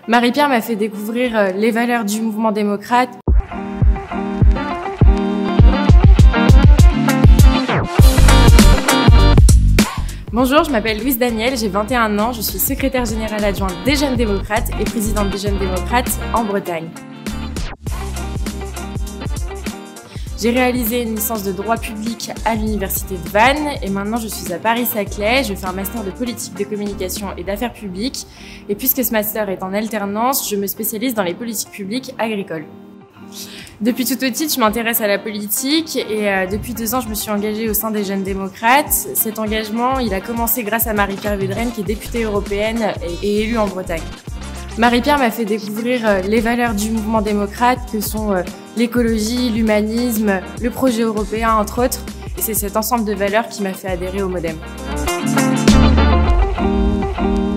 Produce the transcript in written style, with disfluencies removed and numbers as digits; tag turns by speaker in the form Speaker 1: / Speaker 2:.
Speaker 1: Marie-Pierre m'a fait découvrir les valeurs du mouvement démocrate. Bonjour, je m'appelle Louise Daniel, j'ai 21 ans, je suis secrétaire générale adjointe des Jeunes démocrates et présidente des Jeunes démocrates en Bretagne. J'ai réalisé une licence de droit public à l'université de Vannes et maintenant je suis à Paris-Saclay. Je fais un master de politique de communication et d'affaires publiques. Et puisque ce master est en alternance, je me spécialise dans les politiques publiques agricoles. Depuis toute petite, je m'intéresse à la politique et depuis 2 ans, je me suis engagée au sein des Jeunes démocrates. Cet engagement, il a commencé grâce à Marie-Pierre Védrenne, qui est députée européenne et élue en Bretagne. Marie-Pierre m'a fait découvrir les valeurs du mouvement démocrate que sont l'écologie, l'humanisme, le projet européen entre autres. Et c'est cet ensemble de valeurs qui m'a fait adhérer au MoDem.